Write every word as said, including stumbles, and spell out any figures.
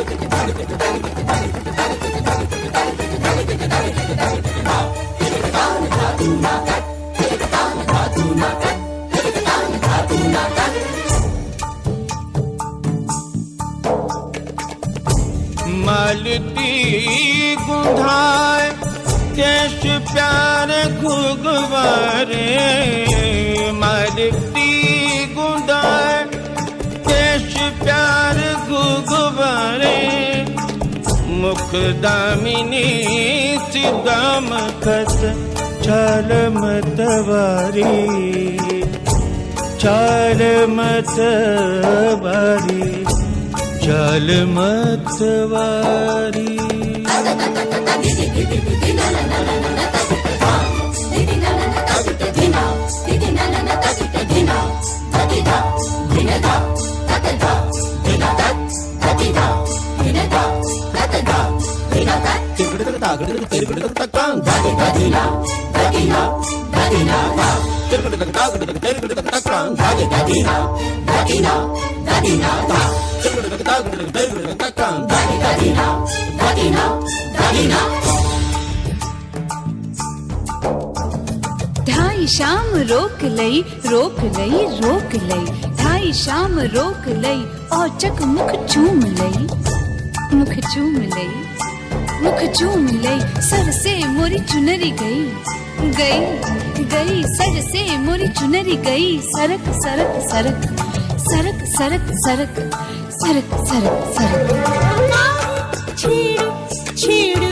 मालती गुंधाए केश प्यार घुघवारे, मालती गुंधाए केश प्यार घुघवारे, मुख दामिनी सिदाम खत छाल मतवारी, छाल मतवारी, छाल मतवारी। ढाई शाम रोक लई, रोक लई, रोक लई, ढाई शाम रोक लई, औचक मुख चूम लई, मुख चूम लई, मुख चूम लई, सर से मोरी चुनरी गई, गई, गई, सर से मोरी चुनरी गई, सरक सरक सरक, सरक सरक सरक, सरक सरक सरक, छेड़ छेड़